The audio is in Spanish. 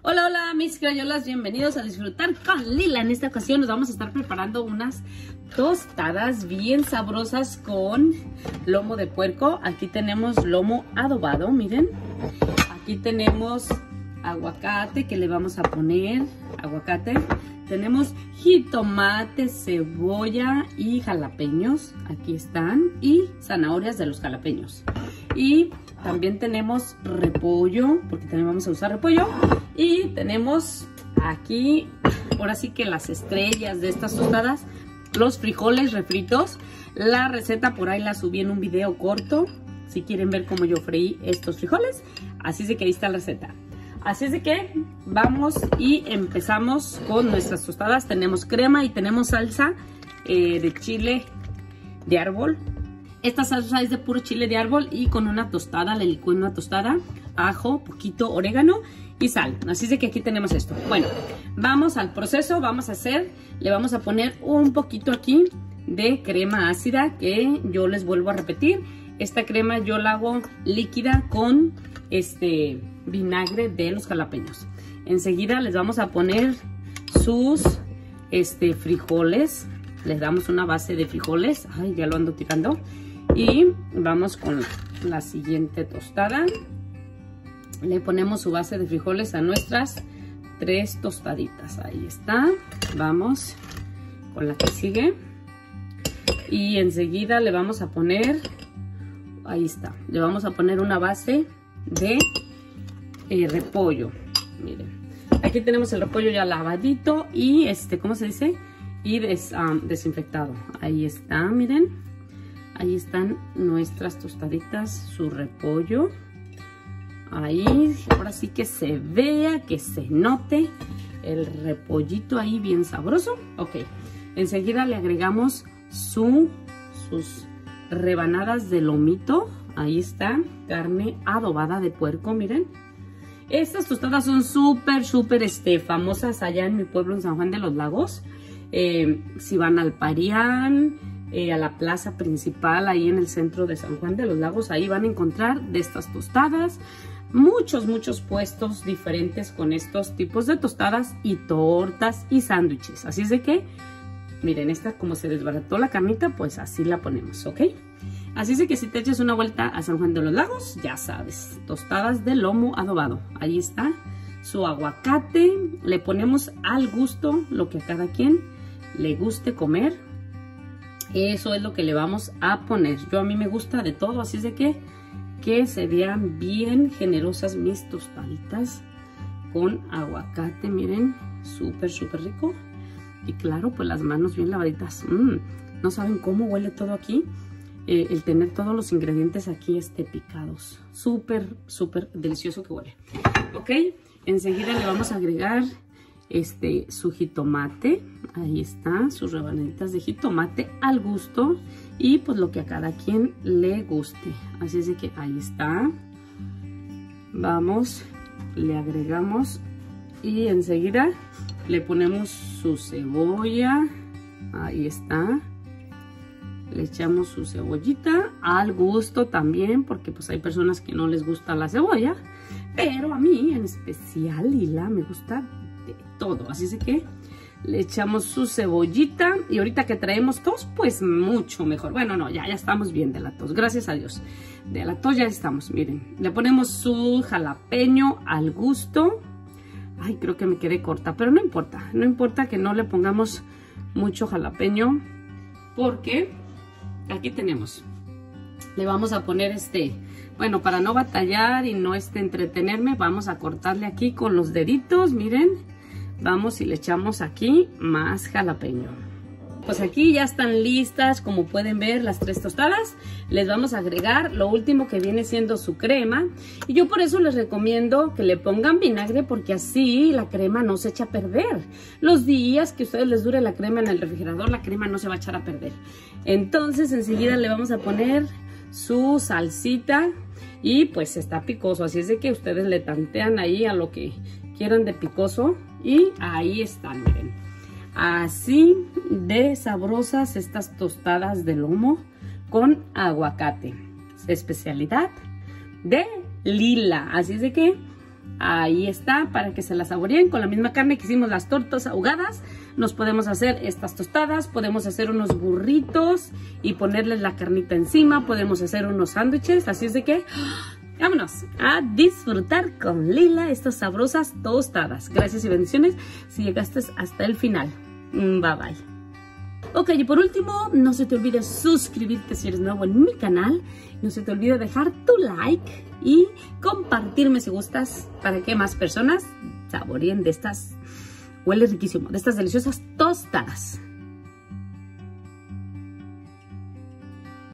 Hola, hola mis crayolas, bienvenidos a Disfrutar con Lila. En esta ocasión nos vamos a estar preparando unas tostadas bien sabrosas con lomo de puerco. Aquí tenemos lomo adobado, miren. Aquí tenemos aguacate que le vamos a poner, aguacate. Tenemos jitomate, cebolla y jalapeños, aquí están, y zanahorias de los jalapeños. Y también tenemos repollo, porque también vamos a usar repollo. Y tenemos aquí, ahora sí que las estrellas de estas tostadas, los frijoles refritos. La receta por ahí la subí en un video corto, si quieren ver cómo yo freí estos frijoles. Así es de que ahí está la receta. Así es de que vamos y empezamos con nuestras tostadas. Tenemos crema y tenemos salsa de chile de árbol. Esta salsa es de puro chile de árbol y con una tostada, le licué una tostada, ajo, poquito orégano y sal. Así es de que aquí tenemos esto. Bueno, vamos al proceso, vamos a hacer, le vamos a poner un poquito aquí de crema ácida que yo les vuelvo a repetir. Esta crema yo la hago líquida con vinagre de los jalapeños. Enseguida les vamos a poner sus frijoles. Les damos una base de frijoles. Ay, ya lo ando tirando. Y vamos con la siguiente tostada. Le ponemos su base de frijoles a nuestras 3 tostaditas. Ahí está. Vamos con la que sigue. Y enseguida le vamos a poner, ahí está, le vamos a poner una base de repollo. Miren, aquí tenemos el repollo ya lavadito y ¿cómo se dice? Y desinfectado. Ahí está, miren. Ahí están nuestras tostaditas, su repollo. Ahí, ahora sí que se vea, que se note el repollito ahí bien sabroso. Ok, enseguida le agregamos sus rebanadas de lomito. Ahí está, carne adobada de puerco, miren. Estas tostadas son súper famosas allá en mi pueblo, en San Juan de los Lagos. Si van al Parián, a la plaza principal, ahí en el centro de San Juan de los Lagos, ahí van a encontrar de estas tostadas. Muchos puestos diferentes con estos tipos de tostadas y tortas y sándwiches. Así es de que, miren, esta como se desbarató la carnita, pues así la ponemos, ¿ok? Así es de que si te echas una vuelta a San Juan de los Lagos, ya sabes, tostadas de lomo adobado. Ahí está su aguacate. Le ponemos al gusto lo que a cada quien le guste comer. Eso es lo que le vamos a poner. A mí me gusta de todo, así es de que se vean bien generosas mis tostaditas con aguacate. Miren, súper rico. Y claro, pues las manos bien lavaditas. No saben cómo huele todo aquí. El tener todos los ingredientes aquí picados. Súper delicioso que huele. Ok, enseguida le vamos a agregar su jitomate. Ahí está, sus rebanaditas de jitomate al gusto. Y pues lo que a cada quien le guste. Así es de que ahí está. Vamos, le agregamos y enseguida le ponemos su cebolla. Ahí está. Le echamos su cebollita al gusto también, porque pues hay personas que no les gusta la cebolla, pero a mí en especial, Lila, me gusta de todo. Así es que le echamos su cebollita y ahorita que traemos tos, pues mucho mejor. Bueno, no, ya estamos bien de la tos, gracias a Dios. De la tos ya estamos, miren. Le ponemos su jalapeño al gusto. Ay, creo que me quedé corta, pero no importa que no le pongamos mucho jalapeño, porque aquí tenemos, le vamos a poner bueno, para no batallar y no entretenerme, vamos a cortarle aquí con los deditos, miren, vamos y le echamos aquí más jalapeño. Pues aquí ya están listas, como pueden ver, las 3 tostadas. Les vamos a agregar lo último que viene siendo su crema. Y yo por eso les recomiendo que le pongan vinagre, porque así la crema no se echa a perder. Los días que a ustedes les dure la crema en el refrigerador, la crema no se va a echar a perder. Entonces enseguida le vamos a poner su salsita. Y pues está picoso, así es de que ustedes le tantean ahí a lo que quieran de picoso. Y ahí están, miren. Así de sabrosas estas tostadas de lomo con aguacate. Especialidad de Lila. Así es de que Ahí está, para que se las saboreen. Con la misma carne que hicimos las tortas ahogadas, nos podemos hacer estas tostadas, podemos hacer unos burritos y ponerles la carnita encima, podemos hacer unos sándwiches, así es de que vámonos a disfrutar con Lila estas sabrosas tostadas. Gracias y bendiciones si llegaste hasta el final. Bye bye. Ok, y por último, no se te olvide suscribirte si eres nuevo en mi canal. No se te olvide dejar tu like y compartirme si gustas para que más personas saboreen de estas, huele riquísimo, de estas deliciosas tostadas.